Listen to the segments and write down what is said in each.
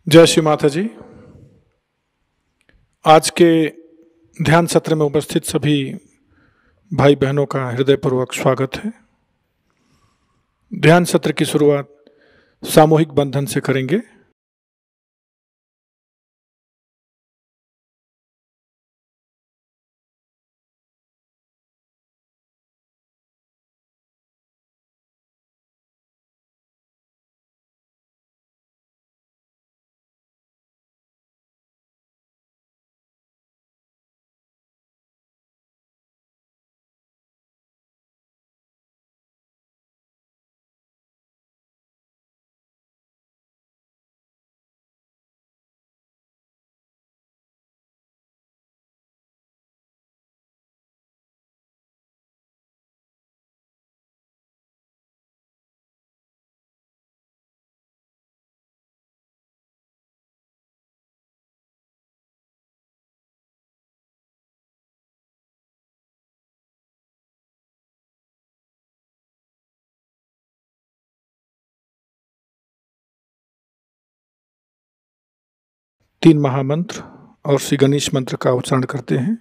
जय श्री माता जी। आज के ध्यान सत्र में उपस्थित सभी भाई बहनों का हृदयपूर्वक स्वागत है। ध्यान सत्र की शुरुआत सामूहिक बंधन से करेंगे। तीन महामंत्र और श्री गणेश मंत्र का उच्चारण करते हैं।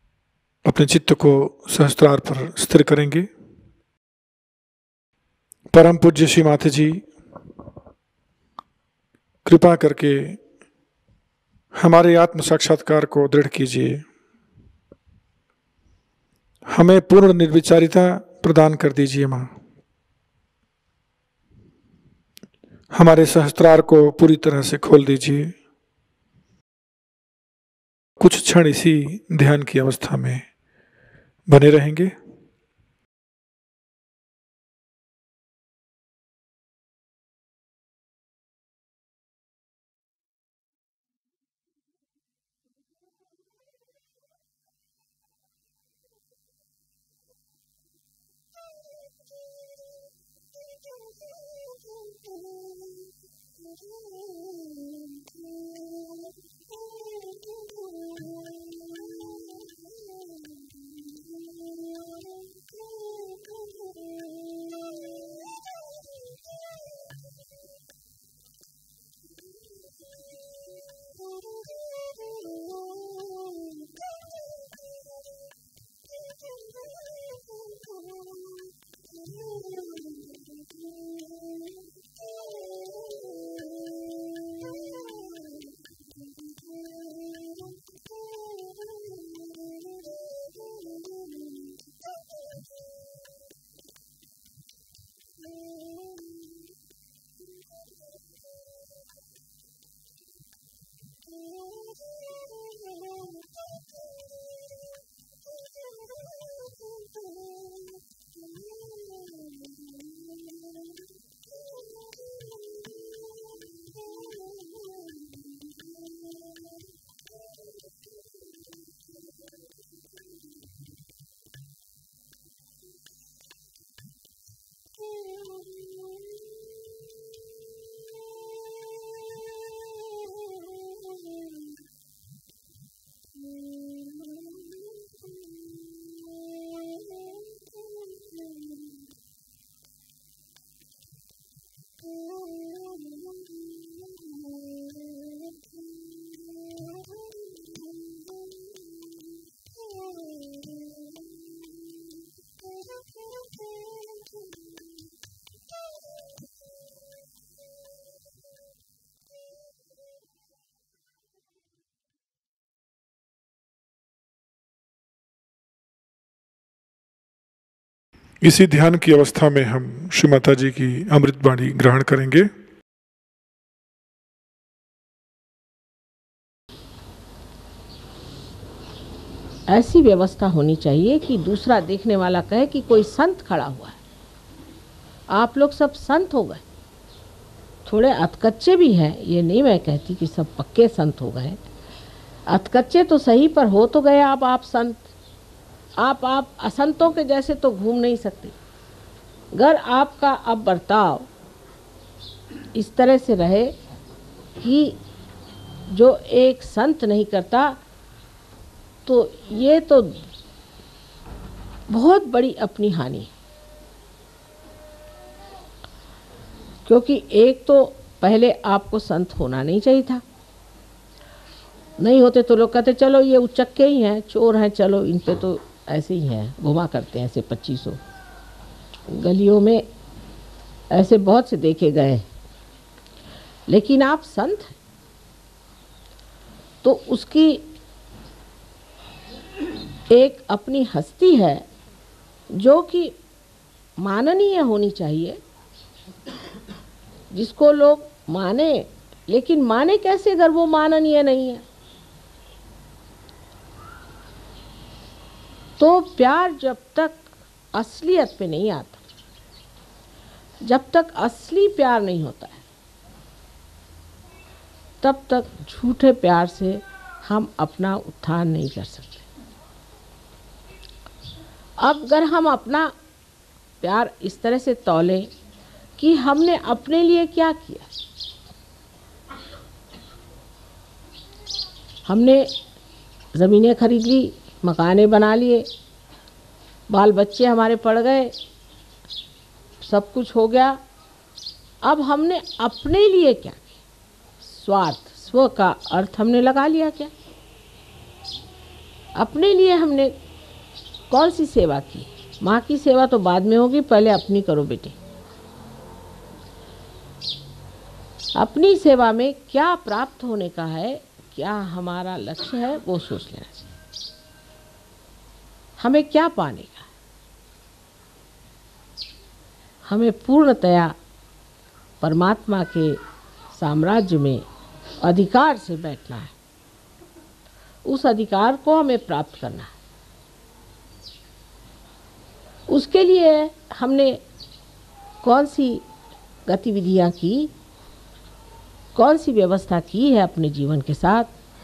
अपने चित्त को सहस्त्रार पर स्थिर करेंगे। परम पूज्य श्री माता जी कृपा करके हमारे आत्म साक्षात्कार को दृढ़ कीजिए, हमें पूर्ण निर्विचारिता प्रदान कर दीजिए माँ। हमारे सहस्त्रार को पूरी तरह से खोल दीजिए। कुछ क्षण इसी ध्यान की अवस्था में बने रहेंगे। इसी ध्यान की अवस्था में हम श्री माता जी की अमृत वाणी ग्रहण करेंगे। ऐसी व्यवस्था होनी चाहिए कि दूसरा देखने वाला कहे कि कोई संत खड़ा हुआ है। आप लोग सब संत हो गए, थोड़े अधकच्चे भी हैं, ये नहीं मैं कहती कि सब पक्के संत हो गए, अधकच्चे तो सही पर हो तो गए आप संत। आप असंतों के जैसे तो घूम नहीं सकते। अगर आपका अब बर्ताव इस तरह से रहे कि जो एक संत नहीं करता, तो ये तो बहुत बड़ी अपनी हानि है। क्योंकि एक तो पहले आपको संत होना नहीं चाहिए था। नहीं होते तो लोग कहते चलो ये उचक्के ही हैं, चोर हैं, चलो इन पे तो ऐसे ही हैं, घुमा करते हैं ऐसे 2500। गलियों में ऐसे बहुत से देखे गए। लेकिन आप संत हैं तो उसकी एक अपनी हस्ती है जो कि माननीय होनी चाहिए, जिसको लोग माने। लेकिन माने कैसे अगर वो माननीय नहीं है? तो प्यार जब तक असलियत पे नहीं आता, जब तक असली प्यार नहीं होता है, तब तक झूठे प्यार से हम अपना उत्थान नहीं कर सकते। अब अगर हम अपना प्यार इस तरह से तौलें कि हमने अपने लिए क्या किया, हमने ज़मीनें खरीद ली, मकानें बना लिए, बाल बच्चे हमारे पड़ गए, सब कुछ हो गया। अब हमने अपने लिए क्या किया? स्वार्थ, स्व का अर्थ हमने लगा लिया क्या? अपने लिए हमने कौन सी सेवा की? माँ की सेवा तो बाद में होगी, पहले अपनी करो बेटे। अपनी सेवा में क्या प्राप्त होने का है, क्या हमारा लक्ष्य है, वो सोच लेना चाहिए। हमें क्या पाने का है, हमें पूर्णतया परमात्मा के साम्राज्य में अधिकार से बैठना है, उस अधिकार को हमें प्राप्त करना है। उसके लिए हमने कौन सी गतिविधियां की, कौन सी व्यवस्था की है अपने जीवन के साथ,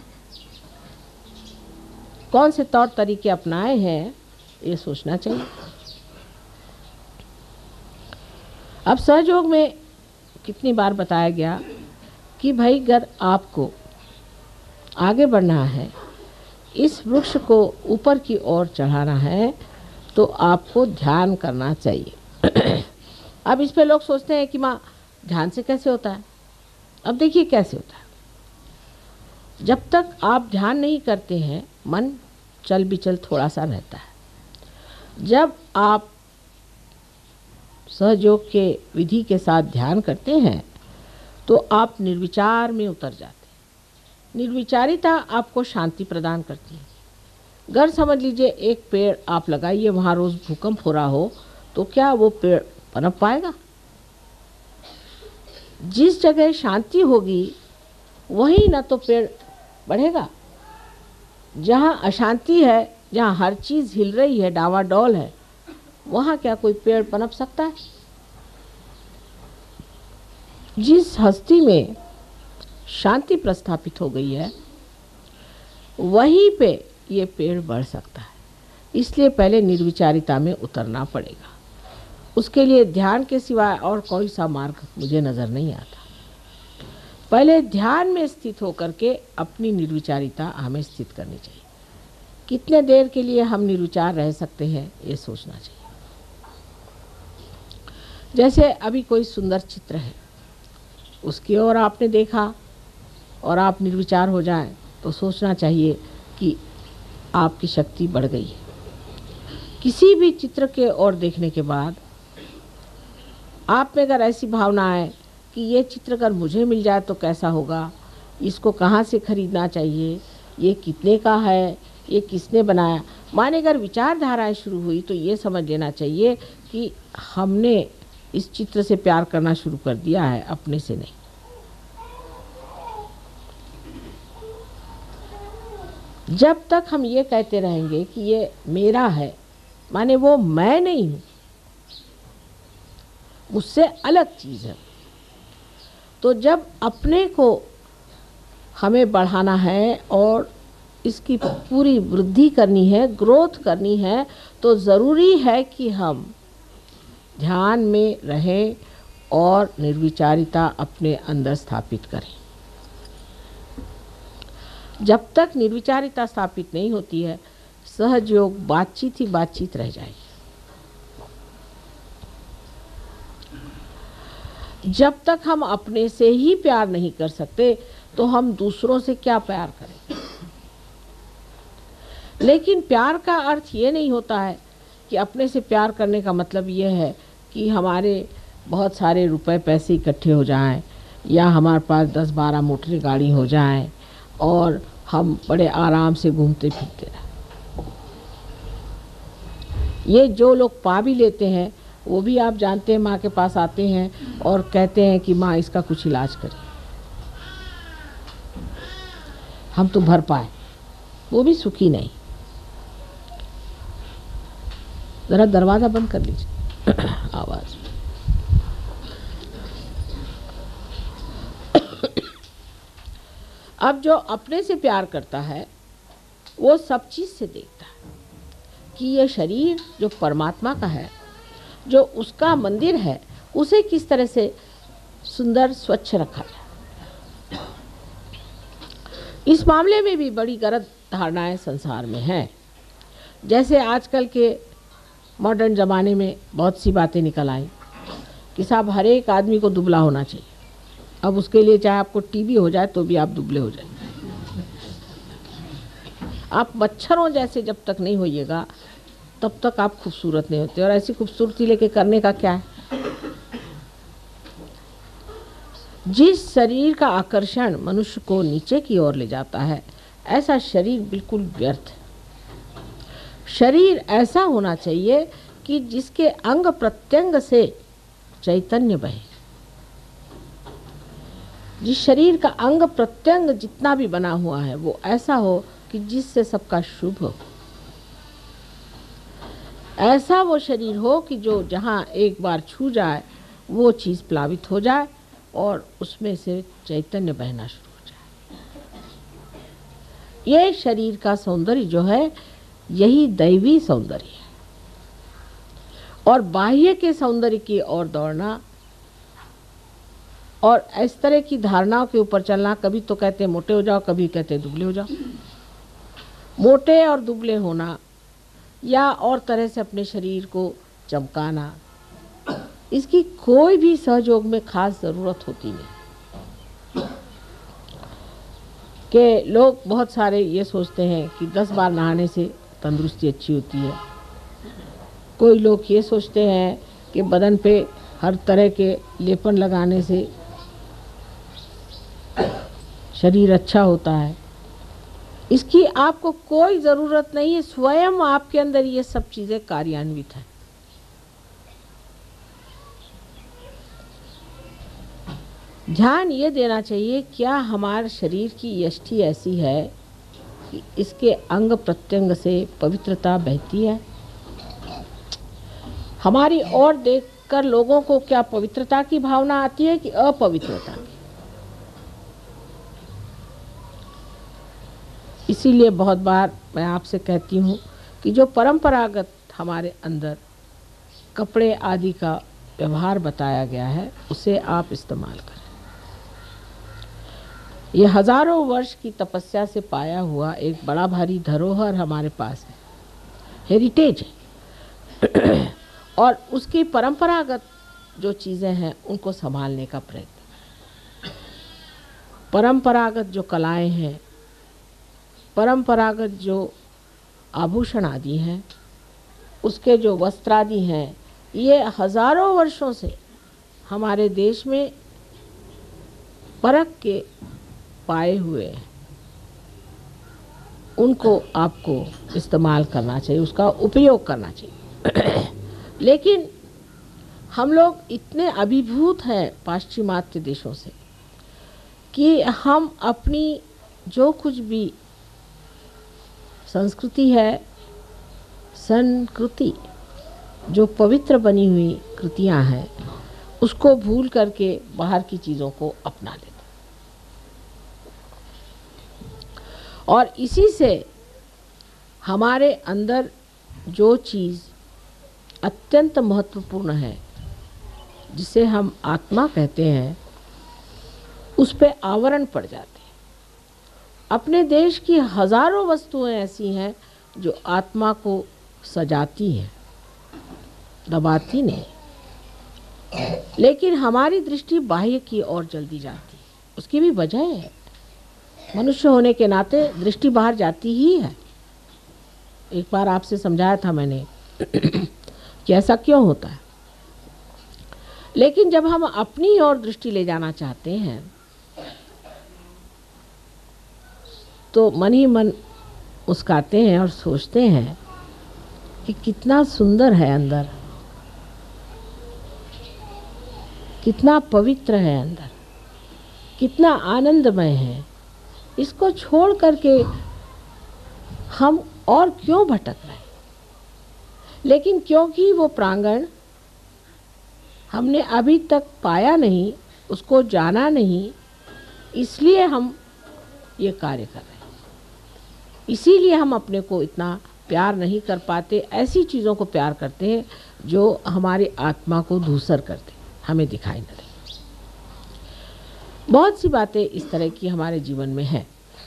कौन से तौर तरीके अपनाए हैं, ये सोचना चाहिए। अब सहयोग में कितनी बार बताया गया कि भाई अगर आपको आगे बढ़ना है, इस वृक्ष को ऊपर की ओर चढ़ाना है, तो आपको ध्यान करना चाहिए। अब इस पे लोग सोचते हैं कि माँ ध्यान से कैसे होता है। अब देखिए कैसे होता है। जब तक आप ध्यान नहीं करते हैं, मन चल बिचल थोड़ा सा रहता है। जब आप सहयोग के विधि के साथ ध्यान करते हैं तो आप निर्विचार में उतर जाते हैं। निर्विचारिता आपको शांति प्रदान करती है। अगर समझ लीजिए एक पेड़ आप लगाइए, वहाँ रोज़ भूकंप हो रहा हो, तो क्या वो पेड़ पनप पाएगा? जिस जगह शांति होगी वहीं न तो पेड़ बढ़ेगा। जहाँ अशांति है, जहाँ हर चीज़ हिल रही है, डावाडोल है, वहाँ क्या कोई पेड़ पनप सकता है? जिस हस्ती में शांति प्रस्थापित हो गई है, वहीं पे ये पेड़ बढ़ सकता है। इसलिए पहले निर्विचारिता में उतरना पड़ेगा। उसके लिए ध्यान के सिवाय और कोई सा मार्ग मुझे नज़र नहीं आता। पहले ध्यान में स्थित होकर के अपनी निर्विचारिता हमें स्थित करनी चाहिए। कितने देर के लिए हम निर्विचार रह सकते हैं, ये सोचना चाहिए। जैसे अभी कोई सुंदर चित्र है, उसकी ओर आपने देखा और आप निर्विचार हो जाएं, तो सोचना चाहिए कि आपकी शक्ति बढ़ गई है। किसी भी चित्र के ओर देखने के बाद आप में अगर ऐसी भावना है कि ये चित्र अगर मुझे मिल जाए तो कैसा होगा, इसको कहाँ से खरीदना चाहिए, ये कितने का है, ये किसने बनाया, माने अगर विचारधाराएं शुरू हुई, तो ये समझ लेना चाहिए कि हमने इस चित्र से प्यार करना शुरू कर दिया है, अपने से नहीं। जब तक हम ये कहते रहेंगे कि ये मेरा है, माने वो मैं नहीं हूँ, मुझसे अलग चीज़ है। तो जब अपने को हमें बढ़ाना है और इसकी पूरी वृद्धि करनी है, ग्रोथ करनी है, तो ज़रूरी है कि हम ध्यान में रहें और निर्विचारिता अपने अंदर स्थापित करें। जब तक निर्विचारिता स्थापित नहीं होती है, सहयोग बातचीत ही बातचीत रह जाएगी। जब तक हम अपने से ही प्यार नहीं कर सकते, तो हम दूसरों से क्या प्यार करें। लेकिन प्यार का अर्थ ये नहीं होता है कि अपने से प्यार करने का मतलब ये है कि हमारे बहुत सारे रुपए पैसे इकट्ठे हो जाएं, या हमारे पास 10-12 मोटर गाड़ी हो जाएं और हम बड़े आराम से घूमते फिरते रहें। ये जो लोग पा भी लेते हैं, वो भी आप जानते हैं माँ के पास आते हैं और कहते हैं कि माँ इसका कुछ इलाज करें, हम तो भर पाए, वो भी सुखी नहीं। ज़रा दरवाज़ा बंद कर लीजिए आवाज़। अब जो अपने से प्यार करता है, वो सब चीज़ से देखता है कि ये शरीर जो परमात्मा का है, जो उसका मंदिर है, उसे किस तरह से सुंदर स्वच्छ रखा जाए। इस मामले में भी बड़ी गलत धारणाएं संसार में हैं। जैसे आजकल के मॉडर्न ज़माने में बहुत सी बातें निकल आई कि साहब हर एक आदमी को दुबला होना चाहिए। अब उसके लिए चाहे आपको टीबी हो जाए तो भी आप दुबले हो जाए। आप मच्छरों जैसे जब तक नहीं होइएगा, तब तक आप खूबसूरत नहीं होते। और ऐसी खूबसूरती लेके करने का क्या है? जिस शरीर का आकर्षण मनुष्य को नीचे की ओर ले जाता है, ऐसा शरीर बिल्कुल व्यर्थ है। शरीर ऐसा होना चाहिए कि जिसके अंग प्रत्यंग से चैतन्य बहे। जिस शरीर का अंग प्रत्यंग जितना भी बना हुआ है वो ऐसा हो कि जिससे सबका शुभ हो। ऐसा वो शरीर हो कि जो जहाँ एक बार छू जाए वो चीज़ प्लावित हो जाए और उसमें से चैतन्य बहना शुरू हो जाए। ये शरीर का सौंदर्य जो है यही दैवी सौंदर्य है। और बाह्य के सौंदर्य की ओर दौड़ना और इस तरह की धारणाओं के ऊपर चलना, कभी तो कहते हैं मोटे हो जाओ, कभी कहते हैं दुबले हो जाओ। मोटे और दुबले होना या और तरह से अपने शरीर को चमकाना, इसकी कोई भी सहयोग में खास ज़रूरत होती नहीं। कि लोग बहुत सारे ये सोचते हैं कि 10 बार नहाने से तंदुरुस्ती अच्छी होती है। कोई लोग ये सोचते हैं कि बदन पे हर तरह के लेपन लगाने से शरीर अच्छा होता है। इसकी आपको कोई ज़रूरत नहीं है, स्वयं आपके अंदर ये सब चीज़ें कार्यान्वित हैं। ध्यान ये देना चाहिए, क्या हमारे शरीर की यष्टि ऐसी है कि इसके अंग प्रत्यंग से पवित्रता बहती है। हमारी ओर देखकर लोगों को क्या पवित्रता की भावना आती है कि अपवित्रता की। इसीलिए बहुत बार मैं आपसे कहती हूँ कि जो परंपरागत हमारे अंदर कपड़े आदि का व्यवहार बताया गया है उसे आप इस्तेमाल करें। ये हजारों वर्ष की तपस्या से पाया हुआ एक बड़ा भारी धरोहर हमारे पास है, हेरिटेज है। और उसकी परंपरागत जो चीज़ें हैं उनको संभालने का प्रयत्न। परंपरागत जो कलाएं हैं, परंपरागत जो आभूषण आदि हैं, उसके जो वस्त्र आदि हैं, ये हजारों वर्षों से हमारे देश में परख के पाए हुए हैं। उनको आपको इस्तेमाल करना चाहिए, उसका उपयोग करना चाहिए। लेकिन हम लोग इतने अभिभूत हैं पाश्चिमात्य देशों से कि हम अपनी जो कुछ भी संस्कृति है, संस्कृति जो पवित्र बनी हुई कृतियां हैं, उसको भूल करके बाहर की चीज़ों को अपना लेते। और इसी से हमारे अंदर जो चीज़ अत्यंत महत्वपूर्ण है, जिसे हम आत्मा कहते हैं, उस पे आवरण पड़ जाते हैं। अपने देश की हजारों वस्तुएं ऐसी हैं जो आत्मा को सजाती हैं, दबाती नहीं। लेकिन हमारी दृष्टि बाह्य की ओर जल्दी जाती है। उसकी भी वजह है, मनुष्य होने के नाते दृष्टि बाहर जाती ही है। एक बार आपसे समझाया था मैंने कि ऐसा क्यों होता है। लेकिन जब हम अपनी ओर दृष्टि ले जाना चाहते हैं तो मन ही मन मुस्काते हैं और सोचते हैं कि कितना सुंदर है अंदर, कितना पवित्र है अंदर, कितना आनंदमय है। इसको छोड़ करके हम और क्यों भटक रहे हैं। लेकिन क्योंकि वो प्रांगण हमने अभी तक पाया नहीं, उसको जाना नहीं, इसलिए हम ये कार्य कर रहे हैं। इसीलिए हम अपने को इतना प्यार नहीं कर पाते। ऐसी चीज़ों को प्यार करते हैं जो हमारी आत्मा को धूसर करते, हमें दिखाई न दे। बहुत सी बातें इस तरह की हमारे जीवन में हैं।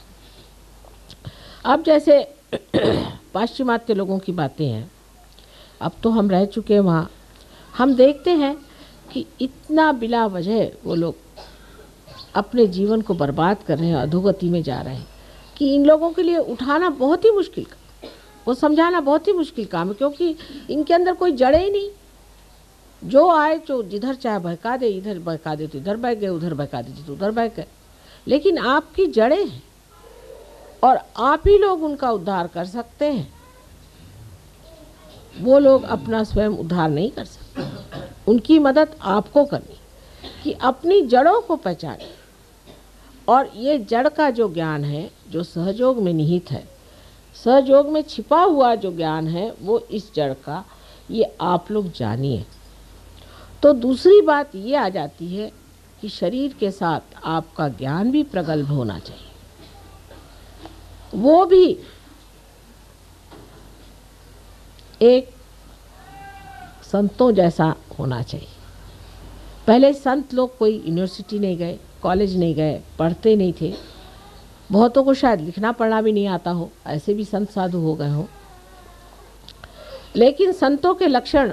अब जैसे पाश्चिमात्य लोगों की बातें हैं, अब तो हम रह चुके हैं वहाँ। हम देखते हैं कि इतना बिला वजह वो लोग अपने जीवन को बर्बाद कर रहे हैं, अधोगति में जा रहे हैं कि इन लोगों के लिए उठाना बहुत ही मुश्किल काम, वो समझाना बहुत ही मुश्किल काम है, क्योंकि इनके अंदर कोई जड़े ही नहीं। जो आए जो जिधर चाहे बहका दे, इधर बहका दे तो इधर बह गए, उधर बहका दे तो उधर बह गए। लेकिन आपकी जड़ें हैं और आप ही लोग उनका उद्धार कर सकते हैं। वो लोग अपना स्वयं उद्धार नहीं कर सकते। उनकी मदद आपको करनी कि अपनी जड़ों को पहचाने। और ये जड़ का जो ज्ञान है, जो सहयोग में निहित है, सहयोग में छिपा हुआ जो ज्ञान है, वो इस जड़ का, ये आप लोग जानिए। तो दूसरी बात ये आ जाती है कि शरीर के साथ आपका ज्ञान भी प्रगल्भ होना चाहिए, वो भी एक संतों जैसा होना चाहिए। पहले संत लोग कोई यूनिवर्सिटी नहीं गए, कॉलेज नहीं गए, पढ़ते नहीं थे, बहुतों को शायद लिखना पढ़ना भी नहीं आता हो, ऐसे भी संत साधु हो गए हों। लेकिन संतों के लक्षण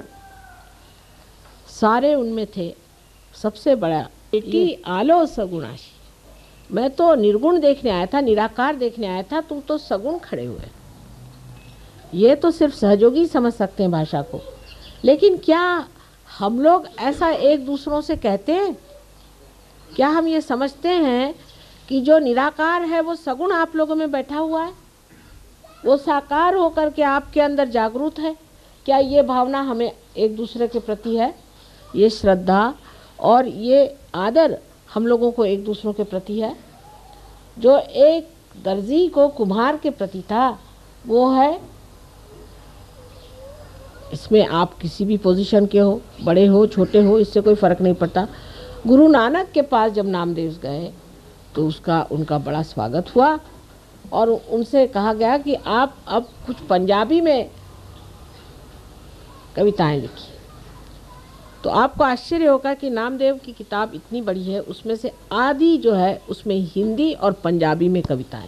सारे उनमें थे। सबसे बड़ा बेटी आलो सगुणाशी, मैं तो निर्गुण देखने आया था, निराकार देखने आया था, तुम तो सगुण खड़े हुए। ये तो सिर्फ सहयोगी समझ सकते हैं भाषा को, लेकिन क्या हम लोग ऐसा एक दूसरों से कहते हैं? क्या हम ये समझते हैं कि जो निराकार है वो सगुण आप लोगों में बैठा हुआ है, वो साकार होकर के आपके अंदर जागरूक है? क्या ये भावना हमें एक दूसरे के प्रति है? ये श्रद्धा और ये आदर हम लोगों को एक दूसरों के प्रति है? जो एक दर्जी को कुम्हार के प्रति था, वो है। इसमें आप किसी भी पोजीशन के हो, बड़े हो छोटे हो, इससे कोई फ़र्क नहीं पड़ता। गुरु नानक के पास जब नामदेव गए तो उनका बड़ा स्वागत हुआ और उनसे कहा गया कि आप अब कुछ पंजाबी में कविताएं लिखी। तो आपको आश्चर्य होगा कि नामदेव की किताब इतनी बड़ी है, उसमें से आधी जो है उसमें हिंदी और पंजाबी में कविताएं,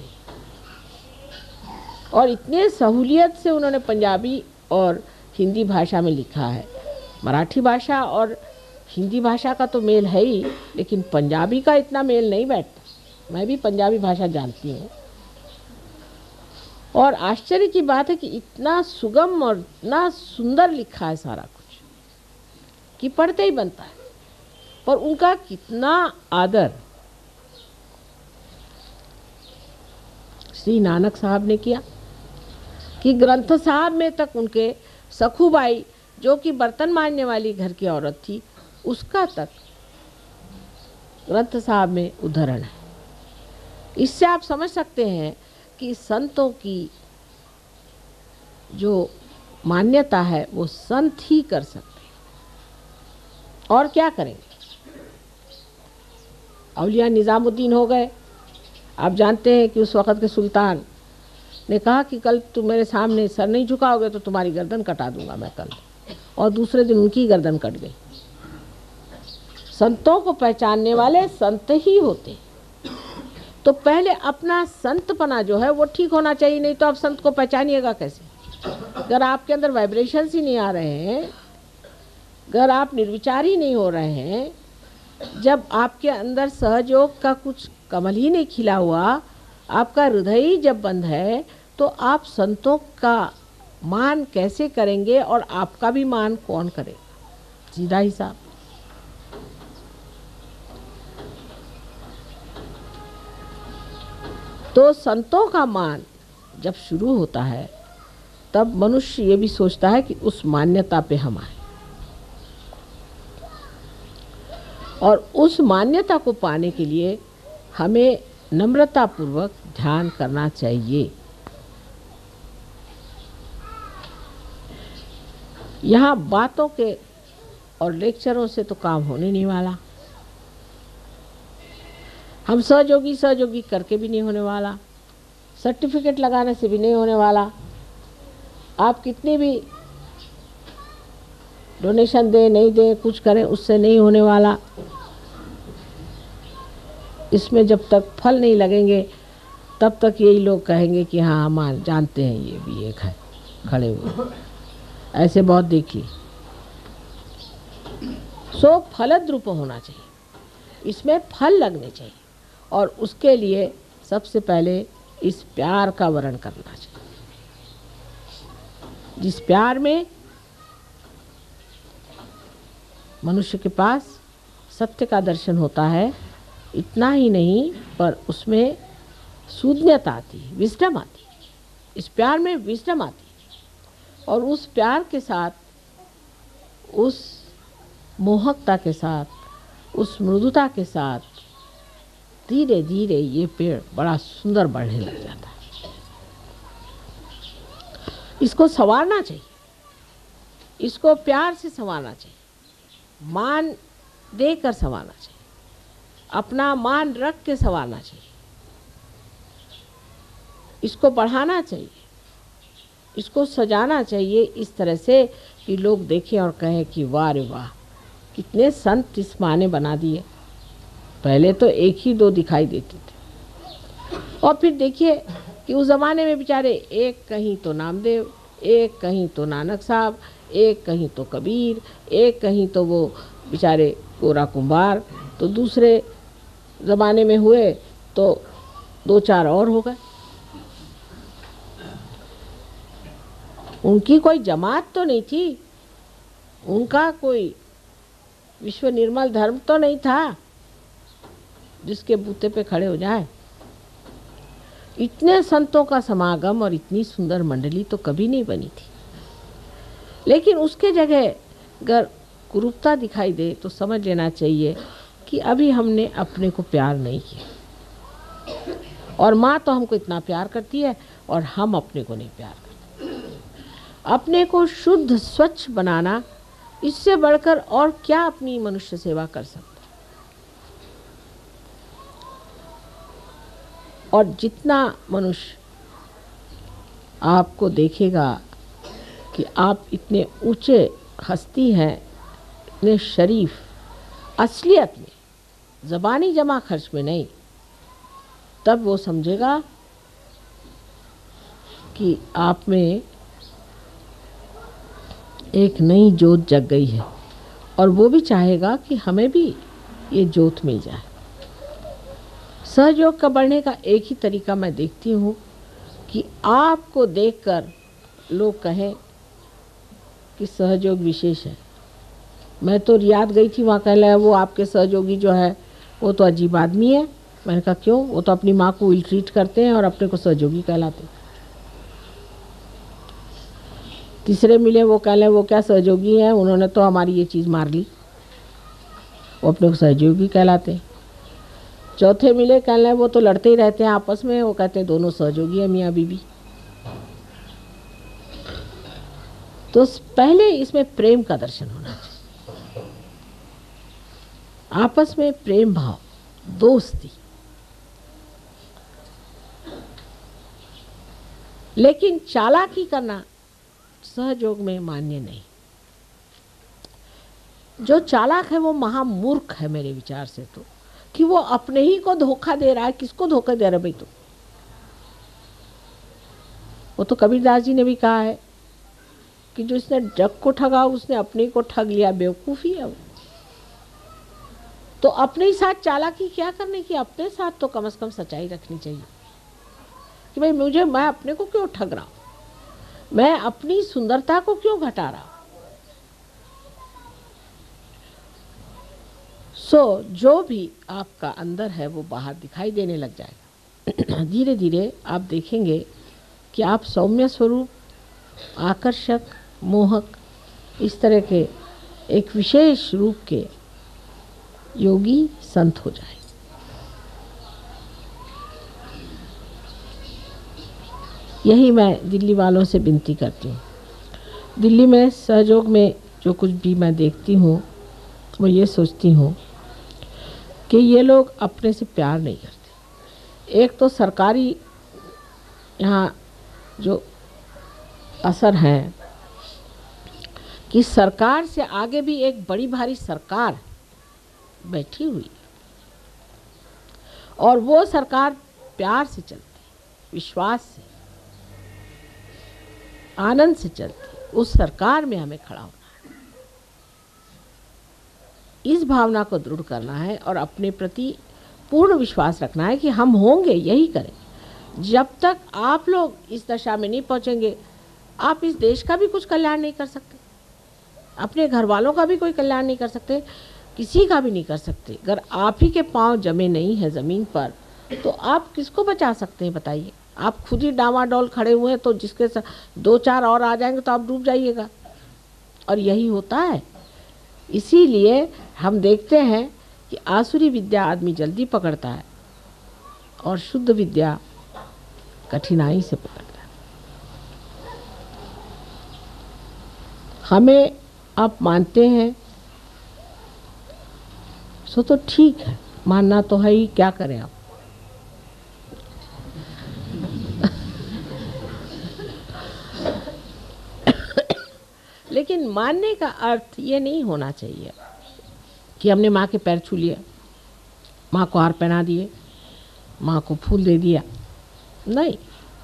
और इतने सहूलियत से उन्होंने पंजाबी और हिंदी भाषा में लिखा है। मराठी भाषा और हिंदी भाषा का तो मेल है ही, लेकिन पंजाबी का इतना मेल नहीं बैठता। मैं भी पंजाबी भाषा जानती हूँ, और आश्चर्य की बात है कि इतना सुगम और इतना सुंदर लिखा है सारा कुछ कि पढ़ते ही बनता है। पर उनका कितना आदर श्री नानक साहब ने किया कि ग्रंथ साहब में तक उनके सखूबाई, जो कि बर्तन मांजने वाली घर की औरत थी, उसका तक ग्रंथ साहब में उदाहरण है। इससे आप समझ सकते हैं कि संतों की जो मान्यता है वो संत ही कर सकते हैं। और क्या करेंगे? औलिया निज़ामुद्दीन हो गए। आप जानते हैं कि उस वक़्त के सुल्तान ने कहा कि कल तुम मेरे सामने सर नहीं झुकाओगे तो तुम्हारी गर्दन कटा दूंगा मैं कल, और दूसरे दिन उनकी गर्दन कट गई। संतों को पहचानने वाले संत ही होते। तो पहले अपना संतपना जो है वो ठीक होना चाहिए, नहीं तो आप संत को पहचानिएगा कैसे? अगर आपके अंदर वाइब्रेशंस ही नहीं आ रहे हैं, अगर आप निर्विचार ही नहीं हो रहे हैं, जब आपके अंदर सहयोग का कुछ कमल ही नहीं खिला हुआ, आपका हृदय ही जब बंद है, तो आप संतों का मान कैसे करेंगे और आपका भी मान कौन करेगा? सीधा हिसाब। तो संतों का मान जब शुरू होता है तब मनुष्य ये भी सोचता है कि उस मान्यता पे हम आए, और उस मान्यता को पाने के लिए हमें नम्रतापूर्वक ध्यान करना चाहिए। यहाँ बातों के और लेक्चरों से तो काम होने नहीं वाला, हम सहयोगी करके भी नहीं होने वाला, सर्टिफिकेट लगाने से भी नहीं होने वाला, आप कितनी भी डोनेशन दें नहीं दें कुछ करें उससे नहीं होने वाला। इसमें जब तक फल नहीं लगेंगे तब तक यही लोग कहेंगे कि हाँ हम जानते हैं ये भी एक है खड़े हुए, ऐसे बहुत देखिए। सो फलद्रूप होना चाहिए, इसमें फल लगने चाहिए, और उसके लिए सबसे पहले इस प्यार का वर्ण करना चाहिए, जिस प्यार में मनुष्य के पास सत्य का दर्शन होता है, इतना ही नहीं पर उसमें सूझता आती है, विजडम आती है। इस प्यार में विजडम आती है और उस प्यार के साथ, उस मोहकता के साथ, उस मृदुता के साथ धीरे धीरे ये पेड़ बड़ा सुंदर बढ़ने लग जाता है। इसको संवारना चाहिए, इसको प्यार से संवारना चाहिए, मान देकर संवारना चाहिए, अपना मान रख के संवारना चाहिए, इसको बढ़ाना चाहिए, इसको सजाना चाहिए इस तरह से कि लोग देखें और कहें कि वाह रे वाह, कितने संत इस माँ ने बना दिए। पहले तो एक ही दो दिखाई देते थे और फिर देखिए कि उस ज़माने में बेचारे एक कहीं तो नामदेव, एक कहीं तो नानक साहब, एक कहीं तो कबीर, एक कहीं तो वो बेचारे गोरा कुंभार, तो दूसरे ज़माने में हुए तो दो चार और हो गए। उनकी कोई जमात तो नहीं थी, उनका कोई विश्व निर्मल धर्म तो नहीं था जिसके बूते पे खड़े हो जाए। इतने संतों का समागम और इतनी सुंदर मंडली तो कभी नहीं बनी थी। लेकिन उसके जगह अगर कुरूपता दिखाई दे तो समझ लेना चाहिए कि अभी हमने अपने को प्यार नहीं किया, और माँ तो हमको इतना प्यार करती है और हम अपने को नहीं प्यार करते। अपने को शुद्ध स्वच्छ बनाना, इससे बढ़कर और क्या अपनी मनुष्य सेवा कर सकते। और जितना मनुष्य आपको देखेगा कि आप इतने ऊंचे हस्ती हैं, इतने शरीफ, असलियत में, ज़बानी जमा खर्च में नहीं, तब वो समझेगा कि आप में एक नई जोत जग गई है और वो भी चाहेगा कि हमें भी ये जोत मिल जाए। सहयोग का बढ़ने का एक ही तरीका मैं देखती हूँ कि आपको देखकर लोग कहें कि सहयोग विशेष है। मैं तो रियाद गई थी, वहाँ कह रहा वो आपके सहयोगी जो है वो तो अजीब आदमी है। मैंने कहा क्यों? वो तो अपनी माँ को इल ट्रीट करते हैं और अपने को सहयोगी कहलाते हैं। तीसरे मिले, वो कह रहे वो क्या सहयोगी हैं, उन्होंने तो हमारी ये चीज़ मार ली, वो अपने को सहयोगी कहलाते हैं। चौथे मिले, कह रहे वो तो लड़ते ही रहते हैं आपस में, वो कहते हैं दोनों सहयोगी हैं मियाँ बीबी। तो पहले इसमें प्रेम का दर्शन होना चाहिए, आपस में प्रेम भाव, दोस्ती। लेकिन चालाकी करना सहयोग में मान्य नहीं। जो चालाक है वो महामूर्ख है मेरे विचार से, तो कि वो अपने ही को धोखा दे रहा है। किसको धोखा दे रहा है भाई? तो वो तो कबीरदास जी ने भी कहा है कि जो इसने जग को ठगा उसने अपने को ठग लिया, बेवकूफ़ी है वो। तो अपने ही साथ चालाकी क्या करने की? अपने साथ तो कम से कम सच्चाई रखनी चाहिए कि भाई मैं अपने को क्यों ठग रहा हूँ, मैं अपनी सुंदरता को क्यों घटा रहा हूँ। जो भी आपका अंदर है वो बाहर दिखाई देने लग जाएगा। धीरे धीरे आप देखेंगे कि आप सौम्य स्वरूप, आकर्षक, मोहक, इस तरह के एक विशेष रूप के योगी संत हो जाए। यही मैं दिल्ली वालों से विनती करती हूँ। दिल्ली में सहयोग में जो कुछ भी मैं देखती हूँ वो ये सोचती हूँ कि ये लोग अपने से प्यार नहीं करते। एक तो सरकारी यहाँ जो असर है कि सरकार से आगे भी एक बड़ी भारी सरकार बैठी हुई है और वो सरकार प्यार से चलती है, विश्वास से, आनंद से चलती है। उस सरकार में हमें खड़ा होना है, इस भावना को दृढ़ करना है और अपने प्रति पूर्ण विश्वास रखना है कि हम होंगे, यही करें। जब तक आप लोग इस दशा में नहीं पहुंचेंगे, आप इस देश का भी कुछ कल्याण नहीं कर सकते। अपने घर वालों का भी कोई कल्याण नहीं कर सकते, किसी का भी नहीं कर सकते। अगर आप ही के पाँव जमे नहीं है ज़मीन पर तो आप किसको बचा सकते हैं बताइए। आप खुद ही डामाडोल खड़े हुए हैं तो जिसके दो चार और आ जाएंगे तो आप डूब जाइएगा। और यही होता है। इसीलिए हम देखते हैं कि आसुरी विद्या आदमी जल्दी पकड़ता है और शुद्ध विद्या कठिनाई से पकड़ता है। हमें आप मानते हैं सो तो ठीक है, मानना तो है ही, क्या करें आप। लेकिन मानने का अर्थ ये नहीं होना चाहिए कि हमने माँ के पैर छू लिए, माँ को हार पहना दिए, माँ को फूल दे दिया। नहीं,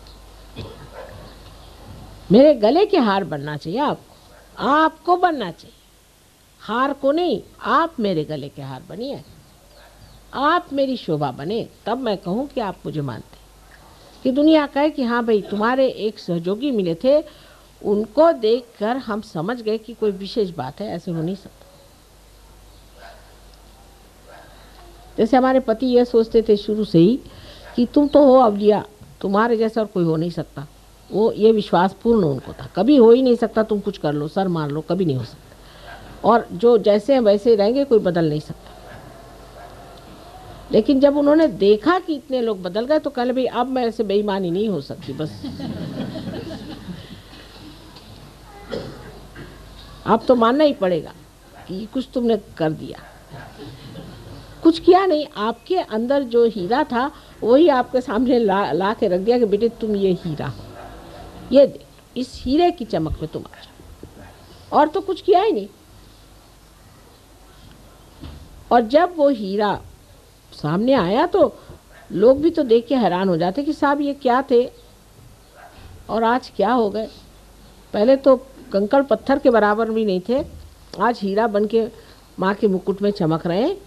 मेरे गले के हार बनना चाहिए आपको बनना चाहिए, हार को नहीं। आप मेरे गले के हार बनिए, आप मेरी शोभा बने, तब मैं कहूँ कि आप मुझे मानते, कि दुनिया कहे कि हाँ भाई तुम्हारे एक सहयोगी मिले थे, उनको देखकर हम समझ गए कि कोई विशेष बात है। ऐसे हो नहीं सकता। जैसे हमारे पति ये सोचते थे शुरू से ही कि तुम तो हो अवलिया, तुम्हारे जैसा और कोई हो नहीं सकता। वो ये विश्वास पूर्ण उनको था, कभी हो ही नहीं सकता, तुम कुछ कर लो, सर मार लो, कभी नहीं हो सकता। और जो जैसे हैं वैसे रहेंगे, कोई बदल नहीं सकता। लेकिन जब उन्होंने देखा कि इतने लोग बदल गए तो कहले भाई अब मैं ऐसे बेईमानी नहीं हो सकती, बस अब तो मानना ही पड़ेगा कि कुछ तुमने कर दिया। कुछ किया नहीं, आपके अंदर जो हीरा था वही आपके सामने ला के रख दिया कि बेटे तुम ये हीरा हो, ये दे, इस हीरे की चमक में तुम आ जाओ। और तो कुछ किया ही नहीं। और जब वो हीरा सामने आया तो लोग भी तो देख के हैरान हो जाते कि साहब ये क्या थे और आज क्या हो गए। पहले तो कंकड़ पत्थर के बराबर भी नहीं थे, आज हीरा बन के माँ के मुकुट में चमक रहे हैं।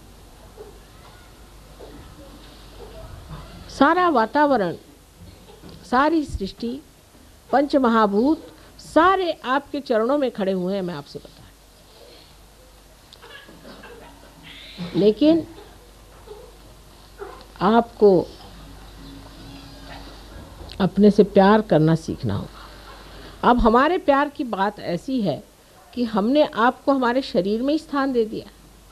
सारा वातावरण, सारी सृष्टि, पंच महाभूत सारे आपके चरणों में खड़े हुए हैं, मैं आपसे बता। लेकिन आपको अपने से प्यार करना सीखना होगा। अब हमारे प्यार की बात ऐसी है कि हमने आपको हमारे शरीर में स्थान दे दिया।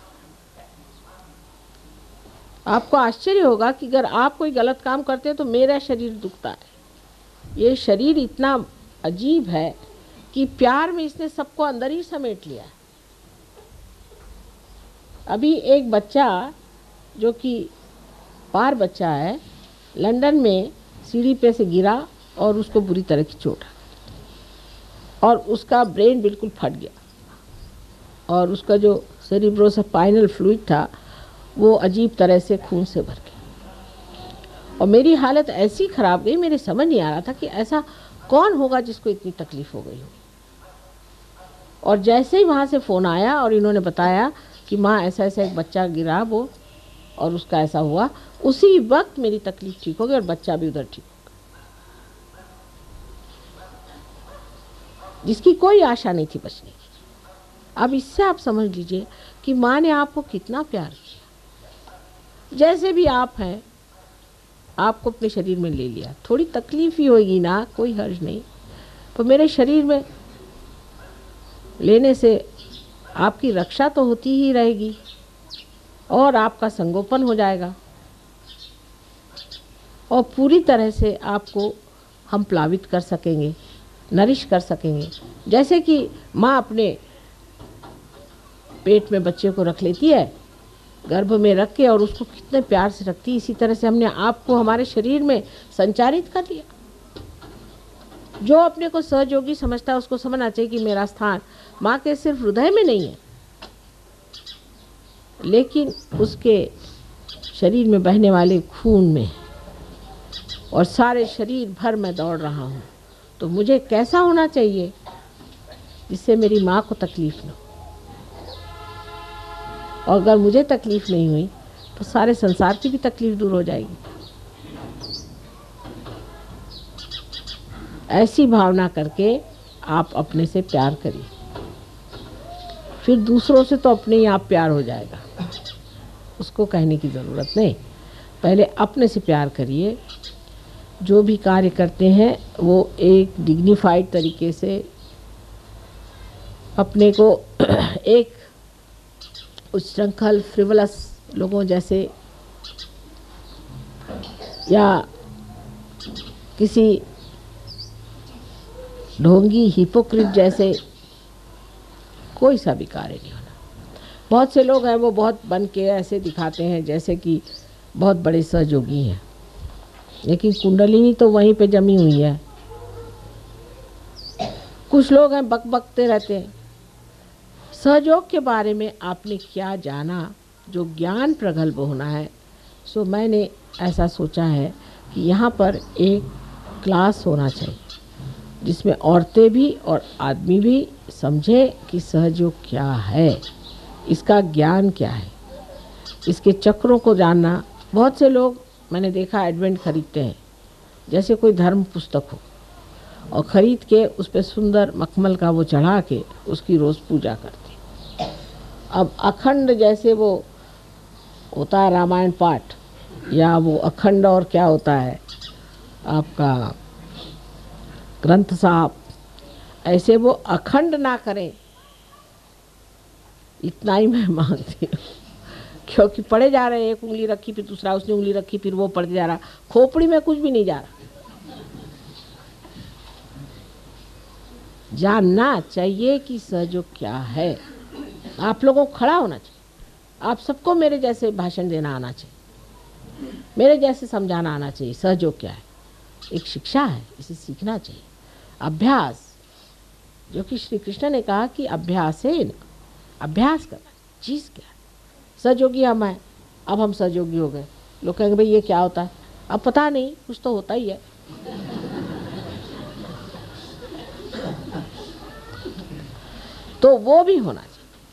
आपको आश्चर्य होगा कि अगर आप कोई गलत काम करते हैं तो मेरा शरीर दुखता है। ये शरीर इतना अजीब है कि प्यार में इसने सबको अंदर ही समेट लिया। अभी एक बच्चा जो कि पार बच्चा है, लंदन में सीढ़ी पे से गिरा और उसको बुरी तरह की चोट और उसका ब्रेन बिल्कुल फट गया और उसका जो सेरिब्रोस्पाइनल फ्लूइड था वो अजीब तरह से खून से भर गया। और मेरी हालत ऐसी ख़राब गई, मेरे समझ नहीं आ रहा था कि ऐसा कौन होगा जिसको इतनी तकलीफ़ हो गई हो। और जैसे ही वहाँ से फ़ोन आया और इन्होंने बताया कि माँ ऐसा ऐसा एक बच्चा गिरा वो और उसका ऐसा हुआ, उसी वक्त मेरी तकलीफ़ ठीक हो गई और बच्चा भी उधर ठीक हो गया, जिसकी कोई आशा नहीं थी बचने की। अब इससे आप समझ लीजिए कि माँ ने आपको कितना प्यार किया। जैसे भी आप हैं, आपको अपने शरीर में ले लिया। थोड़ी तकलीफ ही होगी ना, कोई हर्ज नहीं, तो मेरे शरीर में लेने से आपकी रक्षा तो होती ही रहेगी और आपका संगोपन हो जाएगा और पूरी तरह से आपको हम प्लावित कर सकेंगे, नरिश कर सकेंगे। जैसे कि माँ अपने पेट में बच्चे को रख लेती है, गर्भ में रख के, और उसको कितने प्यार से रखती है, इसी तरह से हमने आपको हमारे शरीर में संचारित कर दिया। जो अपने को सहयोगी समझता है उसको समझना चाहिए कि मेरा स्थान माँ के सिर्फ हृदय में नहीं है, लेकिन उसके शरीर में बहने वाले खून में, और सारे शरीर भर मैं दौड़ रहा हूँ। तो मुझे कैसा होना चाहिए जिससे मेरी माँ को तकलीफ़ न हो, और अगर मुझे तकलीफ़ नहीं हुई तो सारे संसार की भी तकलीफ़ दूर हो जाएगी। ऐसी भावना करके आप अपने से प्यार करिए। फिर दूसरों से तो अपने ही आप प्यार हो जाएगा, उसको कहने की ज़रूरत नहीं। पहले अपने से प्यार करिए। जो भी कार्य करते हैं वो एक डिग्निफाइड तरीके से अपने को एक उच्छृंखल फ्रिवलस लोगों जैसे या किसी ढोंगी हिपोक्रिट जैसे कोई सा भी कार्य नहीं होना। बहुत से लोग हैं वो बहुत बन के ऐसे दिखाते हैं जैसे कि बहुत बड़े सहयोगी हैं, लेकिन कुंडलिनी तो वहीं पे जमी हुई है। कुछ लोग हैं बकबकते रहते हैं। सहयोग के बारे में आपने क्या जाना, जो ज्ञान प्रगल्भ होना है। सो मैंने ऐसा सोचा है कि यहाँ पर एक क्लास होना चाहिए जिसमें औरतें भी और आदमी भी समझें कि सहयोग क्या है, इसका ज्ञान क्या है, इसके चक्रों को जानना। बहुत से लोग मैंने देखा एडवेंट खरीदते हैं जैसे कोई धर्म पुस्तक हो, और ख़रीद के उस पर सुंदर मखमल का वो चढ़ा के उसकी रोज़ पूजा करते। अब अखंड जैसे वो होता है रामायण पाठ, या वो अखंड और क्या होता है आपका ग्रंथ साहब, ऐसे वो अखंड ना करें, इतना ही मैं मांगती हूँ। क्योंकि पढ़े जा रहे हैं, एक उंगली रखी फिर दूसरा, उसने उंगली रखी फिर वो पढ़ते जा रहा, खोपड़ी में कुछ भी नहीं जा रहा। जानना चाहिए कि सहयोग क्या है। आप लोगों को खड़ा होना चाहिए। आप सबको मेरे जैसे भाषण देना आना चाहिए, मेरे जैसे समझाना आना चाहिए। सहयोग क्या है, एक शिक्षा है, इसे सीखना चाहिए। अभ्यास, जो कि श्री कृष्ण ने कहा कि अभ्यास है, अभ्यास करना। चीज़ क्या है, सहयोगी हम हैं, अब हम सहयोगी हो गए। लोग कहेंगे भाई ये क्या होता है, अब पता नहीं, कुछ तो होता ही है। तो वो भी होना चाहिए।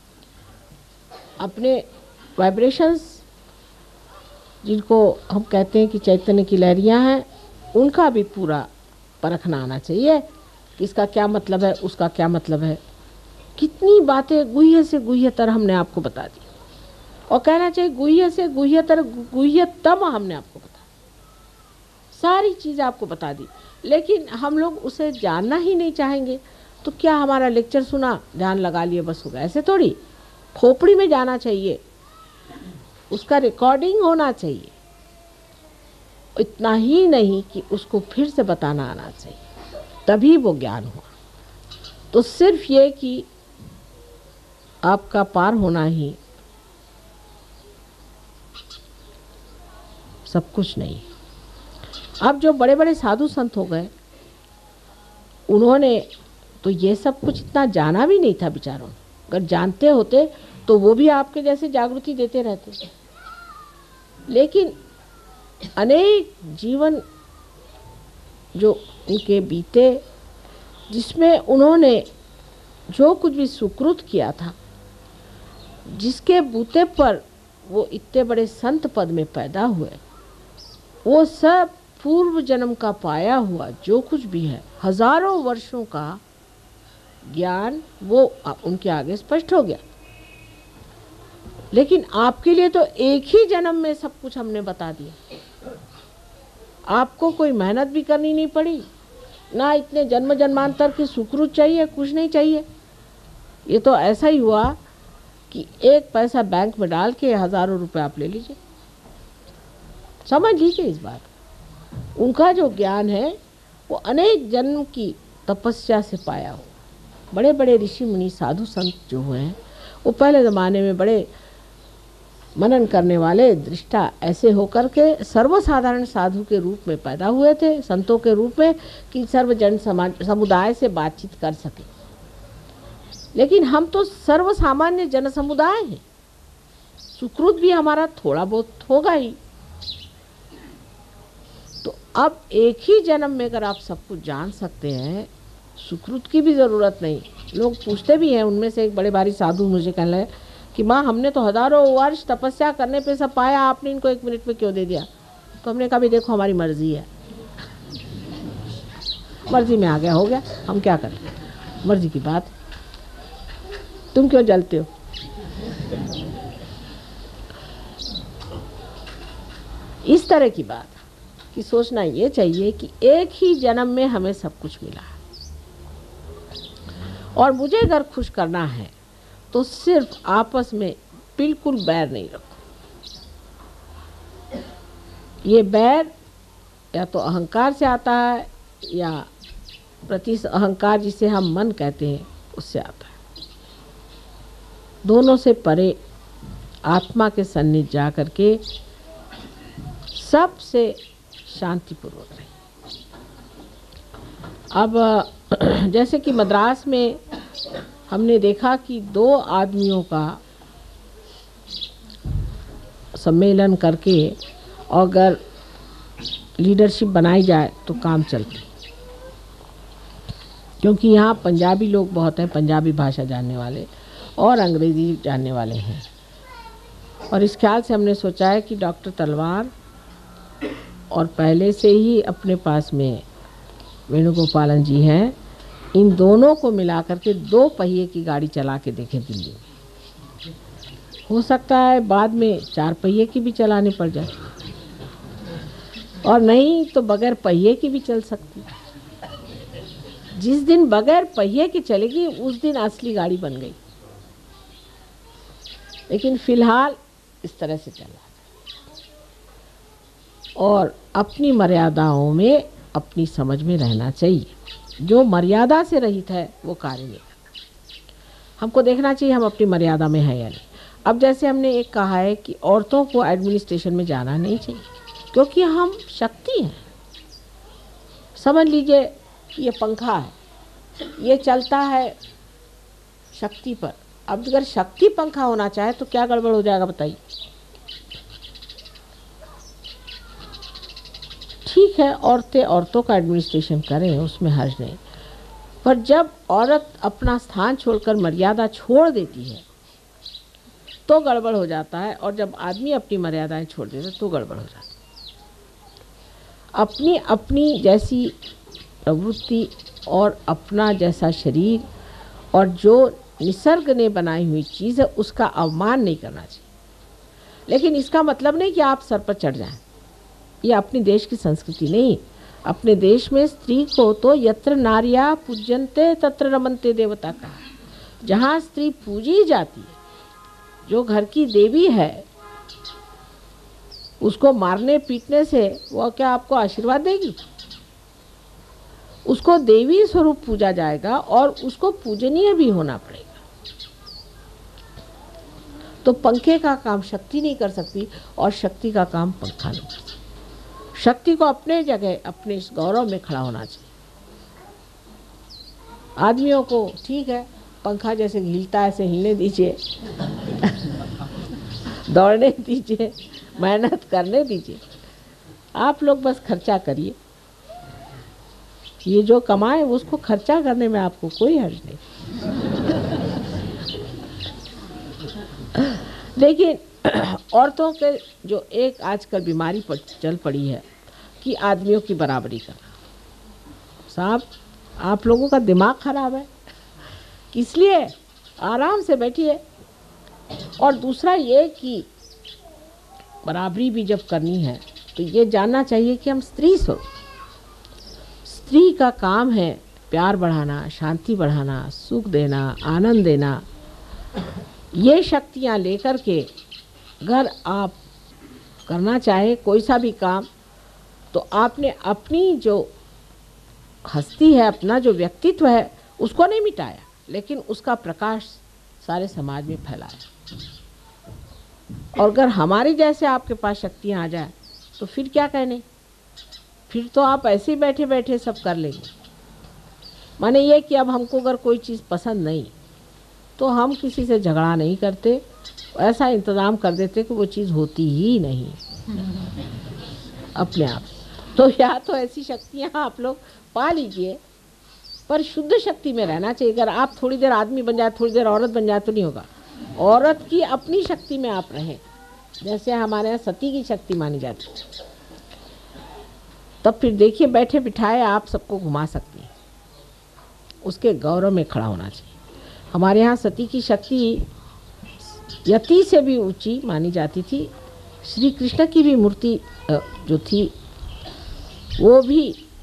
अपने वाइब्रेशंस जिनको हम कहते हैं कि चैतन्य की लहरियाँ हैं, उनका भी पूरा परखना आना चाहिए कि इसका क्या मतलब है, उसका क्या मतलब है। कितनी बातें गुह्य से गुह्यतर हमने आपको बता दी, और कहना चाहिए गुह्य से गुह्यतर गुह्यतम हमने आपको बता दी। सारी चीज़ें आपको बता दी, लेकिन हम लोग उसे जानना ही नहीं चाहेंगे। तो क्या हमारा लेक्चर सुना, ध्यान लगा लिए, बस हो गया? ऐसे थोड़ी। खोपड़ी में जाना चाहिए, उसका रिकॉर्डिंग होना चाहिए। इतना ही नहीं कि उसको फिर से बताना आना चाहिए, तभी वो ज्ञान हुआ। तो सिर्फ ये कि आपका पार होना ही सब कुछ नहीं। अब जो बड़े बड़े साधु संत हो गए, उन्होंने तो ये सब कुछ इतना जाना भी नहीं था बेचारों। अगर जानते होते तो वो भी आपके जैसे जागृति देते रहते। लेकिन अनेक जीवन जो उनके बीते, जिसमें उन्होंने जो कुछ भी सुकृत किया था, जिसके बूते पर वो इतने बड़े संत पद में पैदा हुए, वो सब पूर्व जन्म का पाया हुआ जो कुछ भी है, हजारों वर्षों का ज्ञान, वो उनके आगे स्पष्ट हो गया। लेकिन आपके लिए तो एक ही जन्म में सब कुछ हमने बता दिया। आपको कोई मेहनत भी करनी नहीं पड़ी, ना इतने जन्म जन्मांतर की सुकृत चाहिए, कुछ नहीं चाहिए। ये तो ऐसा ही हुआ कि एक पैसा बैंक में डाल के हजारों रुपए आप ले लीजिए। समझ लीजिए इस बात। उनका जो ज्ञान है वो अनेक जन्म की तपस्या से पाया हो। बड़े बड़े ऋषि मुनि साधु संत जो हुए हैं, वो पहले ज़माने में बड़े मनन करने वाले दृष्टा ऐसे होकर के सर्वसाधारण साधु के रूप में पैदा हुए थे, संतों के रूप में, कि सर्वजन समाज समुदाय से बातचीत कर सके। लेकिन हम तो सर्वसामान्य जन समुदाय हैं, सुकृत भी हमारा थोड़ा बहुत होगा ही। तो अब एक ही जन्म में अगर आप सब कुछ जान सकते हैं, सुकृत की भी ज़रूरत नहीं। लोग पूछते भी हैं, उनमें से एक बड़े भारी साधु मुझे कहने लगे कि माँ हमने तो हजारों वर्ष तपस्या करने पे सब पाया, आपने इनको 1 मिनट में क्यों दे दिया? तो हमने कहा भी देखो हमारी मर्जी है, मर्जी में आ गया हो गया, हम क्या करें, मर्जी की बात। तुम क्यों जलते हो? इस तरह की बात कि सोचना ये चाहिए कि एक ही जन्म में हमें सब कुछ मिला है, और मुझे अगर खुश करना है तो सिर्फ आपस में बिल्कुल बैर नहीं रखो। ये बैर या तो अहंकार से आता है या प्रति अहंकार जिसे हम मन कहते हैं उससे आता है। दोनों से परे आत्मा के सन्निध जा करके सबसे शांतिपूर्वक रहे। अब जैसे कि मद्रास में हमने देखा कि 2 आदमियों का सम्मेलन करके अगर लीडरशिप बनाई जाए तो काम चलती, क्योंकि यहाँ पंजाबी लोग बहुत हैं, पंजाबी भाषा जानने वाले और अंग्रेज़ी जानने वाले हैं। और इस ख्याल से हमने सोचा है कि डॉक्टर तलवार और पहले से ही अपने पास में वेणुगोपालन जी हैं, इन दोनों को मिला करके 2 पहिए की गाड़ी चला के देखें दिल्ली में। हो सकता है बाद में 4 पहिए की भी चलानी पड़ जाए, और नहीं तो बगैर पहिए की भी चल सकती। जिस दिन बगैर पहिए की चलेगी उस दिन असली गाड़ी बन गई। लेकिन फिलहाल इस तरह से चला, और अपनी मर्यादाओं में अपनी समझ में रहना चाहिए। जो मर्यादा से रहित है वो कार्य नहीं करता। हमको देखना चाहिए हम अपनी मर्यादा में हैं या नहीं। अब जैसे हमने एक कहा है कि औरतों को एडमिनिस्ट्रेशन में जाना नहीं चाहिए, क्योंकि हम शक्ति हैं। समझ लीजिए ये पंखा है, ये चलता है शक्ति पर। अब अगर शक्ति पंखा होना चाहे तो क्या गड़बड़ हो जाएगा बताइए? ठीक है, औरतें औरतों का एडमिनिस्ट्रेशन करें, उसमें हर्ज नहीं। पर जब औरत अपना स्थान छोड़कर मर्यादा छोड़ देती है तो गड़बड़ हो जाता है, और जब आदमी अपनी मर्यादाएं छोड़ देता है तो गड़बड़ हो जाती है। अपनी अपनी जैसी प्रवृत्ति और अपना जैसा शरीर और जो निसर्ग ने बनाई हुई चीज़ है उसका अवमान नहीं करना चाहिए। लेकिन इसका मतलब नहीं कि आप सर पर चढ़ जाएं। ये अपने देश की संस्कृति नहीं। अपने देश में स्त्री को तो यत्र नार्या पूज्यन्ते तत्र रमन्ते देवता का, जहाँ स्त्री पूजी जाती है, जो घर की देवी है, उसको मारने पीटने से वो क्या आपको आशीर्वाद देगी? उसको देवी स्वरूप पूजा जाएगा और उसको पूजनीय भी होना पड़ेगा। तो पंखे का काम शक्ति नहीं कर सकती और शक्ति का काम पंखा नहीं कर सकती। शक्ति को अपने जगह अपने इस गौरव में खड़ा होना चाहिए। आदमियों को ठीक है, पंखा जैसे हिलता है ऐसे हिलने दीजिए, दौड़ने दीजिए, मेहनत करने दीजिए। आप लोग बस खर्चा करिए, ये जो कमाए उसको खर्चा करने में आपको कोई हर्ज नहीं। लेकिन औरतों के जो एक आजकल बीमारी पर चल पड़ी है कि आदमियों की बराबरी करना। साहब, आप लोगों का दिमाग खराब है, इसलिए आराम से बैठिए। और दूसरा ये कि बराबरी भी जब करनी है तो ये जानना चाहिए कि हम स्त्री स्त्री का काम है प्यार बढ़ाना, शांति बढ़ाना, सुख देना, आनंद देना। ये शक्तियाँ लेकर के अगर आप करना चाहे कोई सा भी काम, तो आपने अपनी जो हस्ती है, अपना जो व्यक्तित्व है, उसको नहीं मिटाया, लेकिन उसका प्रकाश सारे समाज में फैलाया। और अगर हमारी जैसे आपके पास शक्तियाँ आ जाए तो फिर क्या कहने, फिर तो आप ऐसे ही बैठे बैठे सब कर लेंगे। माने ये कि अब हमको अगर कोई चीज़ पसंद नहीं तो हम किसी से झगड़ा नहीं करते, ऐसा इंतज़ाम कर देते कि वो चीज़ होती ही नहीं अपने आप। तो या तो ऐसी शक्तियाँ आप लोग पा लीजिए, पर शुद्ध शक्ति में रहना चाहिए। अगर आप थोड़ी देर आदमी बन जाए, थोड़ी देर औरत बन जाए तो नहीं होगा। औरत की अपनी शक्ति में आप रहें, जैसे हमारे यहाँ सती की शक्ति मानी जाती है, तब फिर देखिए बैठे बिठाए आप सबको घुमा सकती हैं। उसके गौरव में खड़ा होना चाहिए। हमारे यहाँ सती की शक्ति यति से भी ऊंची मानी जाती थी। श्री कृष्ण की भी मूर्ति जो थी वो भी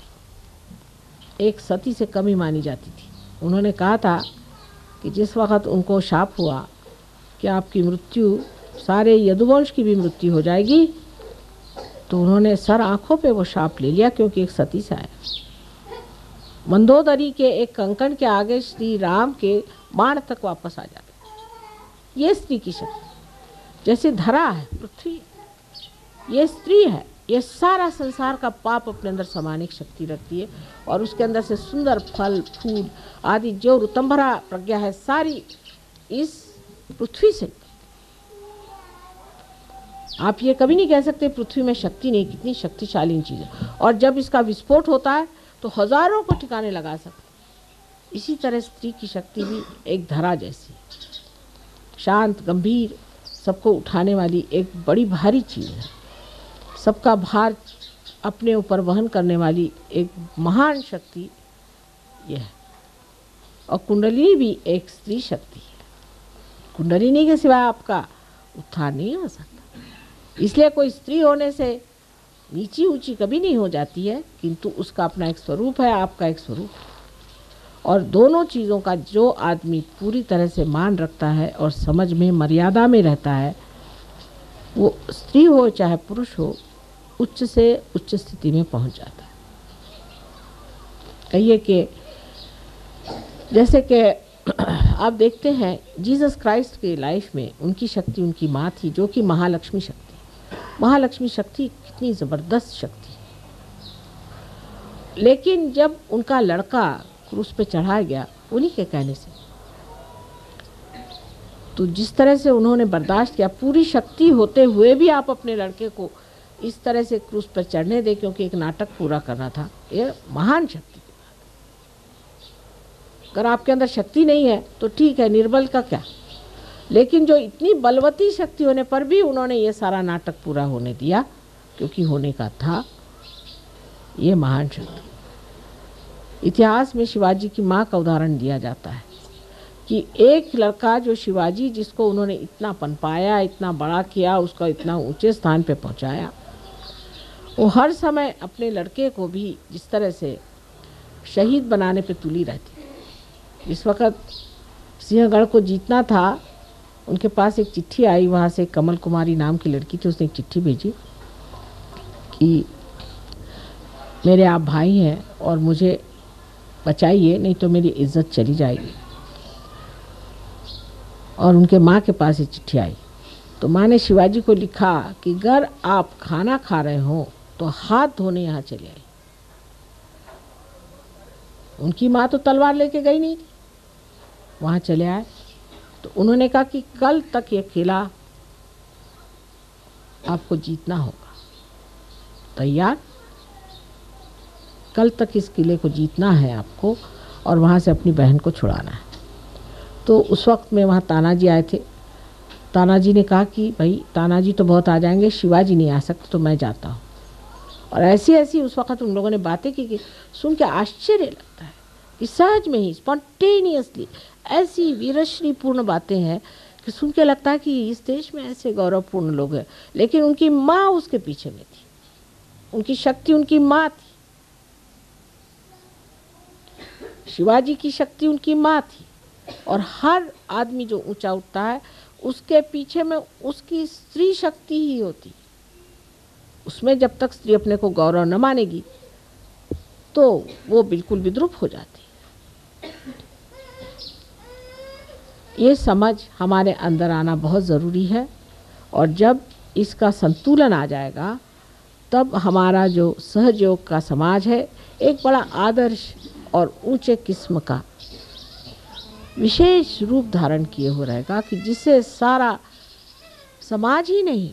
एक सती से कम ही मानी जाती थी। उन्होंने कहा था कि जिस वक़्त उनको शाप हुआ कि आपकी मृत्यु सारे यदुवंश की भी मृत्यु हो जाएगी, तो उन्होंने सर आँखों पे वो शाप ले लिया, क्योंकि एक सती से आया। मंदोदरी के एक कंकण के आगे श्री राम के बाण तक वापस आ जाते। ये स्त्री की शक्ति। जैसे धरा है, पृथ्वी, ये स्त्री है। ये सारा संसार का पाप अपने अंदर समाने की शक्ति रखती है, और उसके अंदर से सुंदर फल फूल आदि जो ऋतंभरा प्रज्ञा है सारी इस पृथ्वी से। आप ये कभी नहीं कह सकते पृथ्वी में शक्ति नहीं, कितनी शक्तिशाली चीज़ है। और जब इसका विस्फोट होता है तो हजारों को ठिकाने लगा सकते। इसी तरह स्त्री की शक्ति भी एक धरा जैसी, शांत, गंभीर, सबको उठाने वाली एक बड़ी भारी चीज़ है। सबका भार अपने ऊपर वहन करने वाली एक महान शक्ति यह है। और कुंडली भी एक स्त्री शक्ति है। कुंडलिनी के सिवाय आपका उत्थान नहीं हो सकता। इसलिए कोई स्त्री होने से नीची ऊंची कभी नहीं हो जाती है, किंतु उसका अपना एक स्वरूप है, आपका एक स्वरूप है। और दोनों चीज़ों का जो आदमी पूरी तरह से मान रखता है और समझ में मर्यादा में रहता है, वो स्त्री हो चाहे पुरुष हो, उच्च से उच्च स्थिति में पहुंच जाता है। कहिए कि जैसे कि आप देखते हैं जीसस क्राइस्ट के लाइफ में उनकी शक्ति उनकी माँ थी, जो कि महालक्ष्मी शक्ति। महालक्ष्मी शक्ति कितनी ज़बरदस्त शक्ति। लेकिन जब उनका लड़का क्रूस पे चढ़ाया गया उन्हीं के कहने से, तो जिस तरह से उन्होंने बर्दाश्त किया, पूरी शक्ति होते हुए भी आप अपने लड़के को इस तरह से क्रूस पर चढ़ने दे, क्योंकि एक नाटक पूरा करना था, ये महान शक्ति की बात। अगर आपके अंदर शक्ति नहीं है तो ठीक है, निर्बल का क्या, लेकिन जो इतनी बलवती शक्ति होने पर भी उन्होंने ये सारा नाटक पूरा होने दिया, क्योंकि होने का था, ये महान शक्ति। इतिहास में शिवाजी की माँ का उदाहरण दिया जाता है कि एक लड़का जो शिवाजी, जिसको उन्होंने इतना पनपाया, इतना बड़ा किया, उसका इतना ऊंचे स्थान पे पहुंचाया, वो हर समय अपने लड़के को भी जिस तरह से शहीद बनाने पे तुली रहती। इस वक्त सिंहगढ़ को जीतना था, उनके पास एक चिट्ठी आई, वहाँ से कमल कुमारी नाम की लड़की थी, उसने एक चिट्ठी भेजी कि मेरे आप भाई हैं और मुझे बचाइए, नहीं तो मेरी इज्जत चली जाएगी। और उनके माँ के पास ये चिट्ठी आई, तो माँ ने शिवाजी को लिखा कि अगर आप खाना खा रहे हो तो हाथ धोने यहाँ चले आए। उनकी माँ तो तलवार लेके गई नहीं थी, वहाँ चले आए। तो उन्होंने कहा कि कल तक ये किला आपको जीतना होगा, तैयार? कल तक इस किले को जीतना है आपको और वहाँ से अपनी बहन को छुड़ाना है। तो उस वक्त में वहाँ तानाजी आए थे। तानाजी ने कहा कि भाई तानाजी तो बहुत आ जाएंगे, शिवाजी नहीं आ सकते, तो मैं जाता हूँ। और ऐसी ऐसी उस वक्त उन लोगों ने बातें की कि सुन के आश्चर्य लगता है कि सहज में ही स्पॉन्टेनियसली ऐसी वीरश्रीपूर्ण बातें हैं कि सुन के लगता है कि इस देश में ऐसे गौरवपूर्ण लोग हैं। लेकिन उनकी माँ उसके पीछे में थी, उनकी शक्ति उनकी माँ थी, शिवाजी की शक्ति उनकी माँ थी। और हर आदमी जो ऊंचा उठता है उसके पीछे में उसकी स्त्री शक्ति ही होती। उसमें जब तक स्त्री अपने को गौरव न मानेगी तो वो बिल्कुल विद्रूप हो जाती। ये समझ हमारे अंदर आना बहुत ज़रूरी है, और जब इसका संतुलन आ जाएगा तब हमारा जो सहयोग का समाज है एक बड़ा आदर्श और ऊंचे किस्म का विशेष रूप धारण किए हो रहेगा, कि जिससे सारा समाज ही नहीं,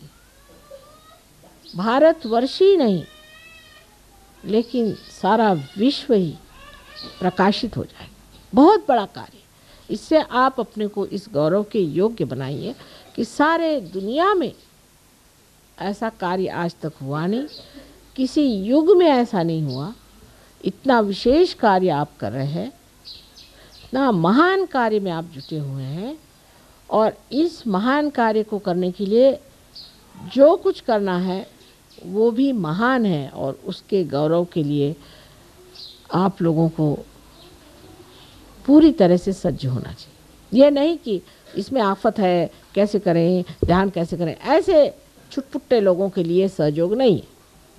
भारतवर्ष ही नहीं, लेकिन सारा विश्व ही प्रकाशित हो जाए। बहुत बड़ा कार्य। इससे आप अपने को इस गौरव के योग्य बनाइए कि सारे दुनिया में ऐसा कार्य आज तक हुआ नहीं, किसी युग में ऐसा नहीं हुआ। इतना विशेष कार्य आप कर रहे हैं। इतना महान कार्य में आप जुटे हुए हैं, और इस महान कार्य को करने के लिए जो कुछ करना है वो भी महान है, और उसके गौरव के लिए आप लोगों को पूरी तरह से सज्ज होना चाहिए। ये नहीं कि इसमें आफत है, कैसे करें, ध्यान कैसे करें, ऐसे छुटपुट्टे लोगों के लिए सहयोग नहीं है।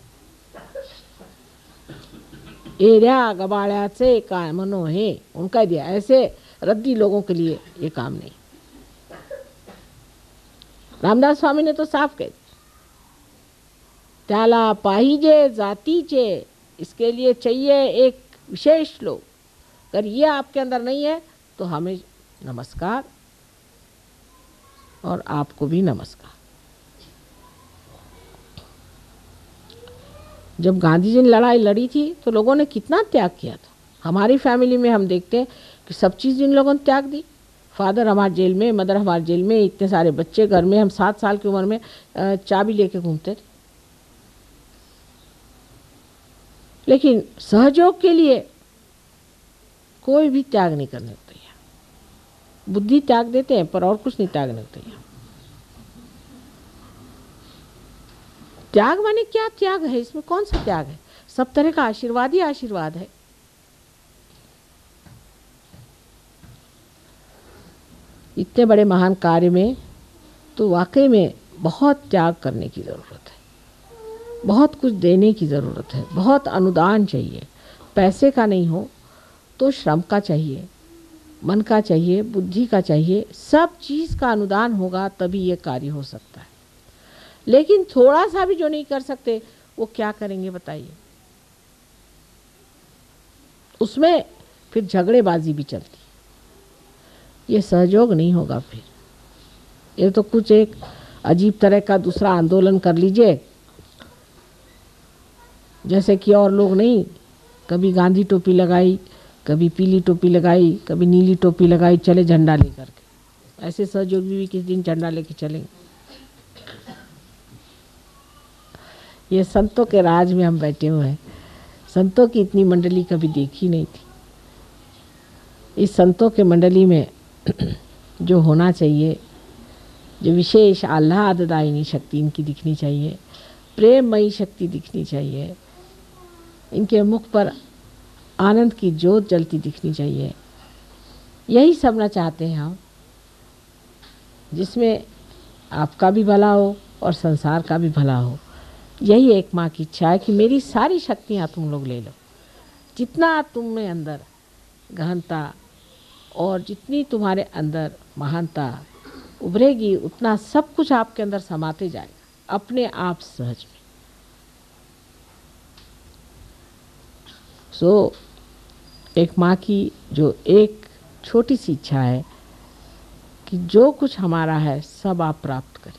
एरिया गबाड़्याचे कामनो है, उनका दिया, ऐसे रद्दी लोगों के लिए ये काम नहीं। रामदास स्वामी ने तो साफ कह दिया, त्याला पाहिजे जातीचे, इसके लिए चाहिए एक विशेष लोग। अगर ये आपके अंदर नहीं है तो हमें नमस्कार, और आपको भी नमस्कार। जब गांधी जी ने लड़ाई लड़ी थी तो लोगों ने कितना त्याग किया था। हमारी फैमिली में हम देखते हैं कि सब चीज़ इन लोगों ने त्याग दी। फादर हमारे जेल में, मदर हमारे जेल में, इतने सारे बच्चे घर में, हम 7 साल की उम्र में चाबी लेके घूमते थे। लेकिन सहयोग के लिए कोई भी त्याग नहीं करने को तैयार। बुद्धि त्याग देते हैं पर और कुछ नहीं त्यागने को तैयार। त्याग माने क्या त्याग है, इसमें कौन सा त्याग है? सब तरह का आशीर्वाद ही आशीर्वाद है। इतने बड़े महान कार्य में तो वाकई में बहुत त्याग करने की ज़रूरत है, बहुत कुछ देने की ज़रूरत है, बहुत अनुदान चाहिए। पैसे का नहीं हो तो श्रम का चाहिए, मन का चाहिए, बुद्धि का चाहिए, सब चीज़ का अनुदान होगा तभी ये कार्य हो सकता है। लेकिन थोड़ा सा भी जो नहीं कर सकते वो क्या करेंगे बताइए? उसमें फिर झगड़ेबाजी भी चलती, ये सहयोग नहीं होगा। फिर ये तो कुछ एक अजीब तरह का दूसरा आंदोलन कर लीजिए, जैसे कि और लोग नहीं, कभी गांधी टोपी लगाई, कभी पीली टोपी लगाई, कभी नीली टोपी लगाई, चले झंडा लेकर के। ऐसे सहयोगी भी किस दिन झंडा लेके चलेंगे? ये संतों के राज में हम बैठे हुए हैं। संतों की इतनी मंडली कभी देखी नहीं थी। इस संतों के मंडली में जो होना चाहिए, जो विशेष आह्लाददायिनी शक्ति इनकी दिखनी चाहिए, प्रेममयी शक्ति दिखनी चाहिए, इनके मुख पर आनंद की ज्योत जलती दिखनी चाहिए। यही सब ना चाहते हैं हम, जिसमें आपका भी भला हो और संसार का भी भला हो। यही एक माँ की इच्छा है कि मेरी सारी शक्तियाँ तुम लोग ले लो। जितना तुम में अंदर गहनता और जितनी तुम्हारे अंदर महानता उभरेगी, उतना सब कुछ आपके अंदर समाते जाएगा अपने आप सहज में। सो एक माँ की जो एक छोटी सी इच्छा है कि जो कुछ हमारा है सब आप प्राप्त करें।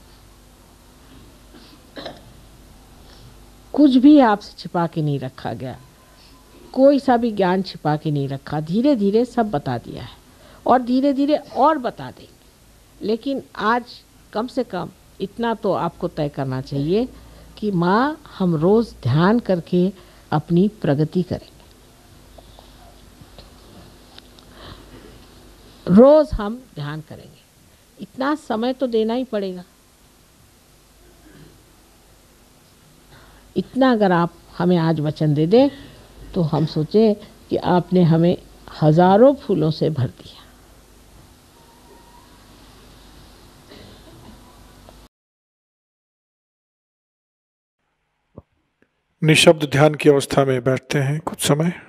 कुछ भी आपसे छिपा के नहीं रखा गया, कोई सा भी ज्ञान छिपा के नहीं रखा। धीरे धीरे सब बता दिया है और धीरे धीरे और बता देंगे। लेकिन आज कम से कम इतना तो आपको तय करना चाहिए कि माँ, हम रोज़ ध्यान करके अपनी प्रगति करेंगे। रोज़ हम ध्यान करेंगे, इतना समय तो देना ही पड़ेगा। इतना अगर आप हमें आज वचन दे दें तो हम सोचें कि आपने हमें हजारों फूलों से भर दिया। निशब्द ध्यान की अवस्था में बैठते हैं कुछ समय।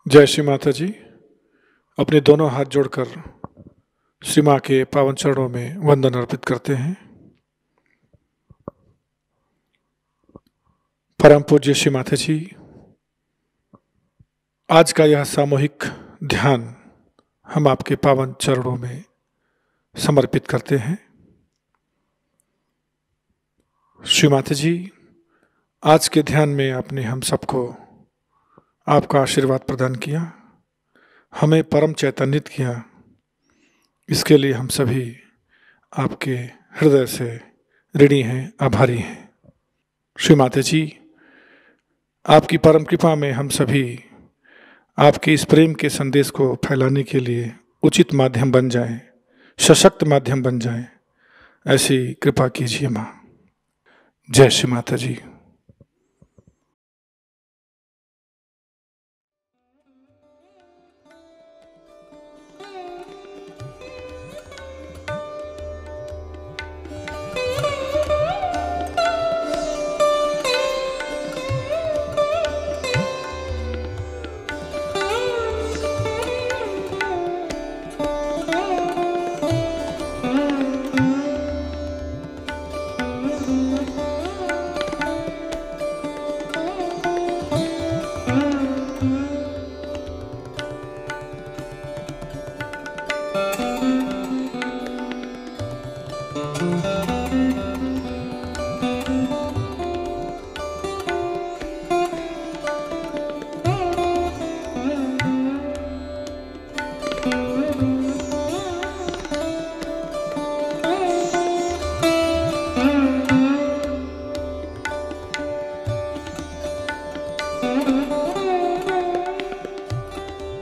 जय श्री माता जी। अपने दोनों हाथ जोड़कर श्री माँ के पावन चरणों में वंदन अर्पित करते हैं। परम पूज्य श्री माता जी, आज का यह सामूहिक ध्यान हम आपके पावन चरणों में समर्पित करते हैं। श्री माता जी, आज के ध्यान में आपने हम सबको आपका आशीर्वाद प्रदान किया, हमें परम चैतन्यित किया। इसके लिए हम सभी आपके हृदय से ऋणी हैं, आभारी हैं। श्री माता जी, आपकी परम कृपा में हम सभी आपके इस प्रेम के संदेश को फैलाने के लिए उचित माध्यम बन जाएं, सशक्त माध्यम बन जाएं, ऐसी कृपा कीजिए माँ। जय श्री माता जी।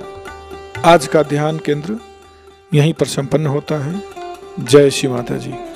आज का ध्यान केंद्र यहीं पर संपन्न होता है। जय श्री माता जी।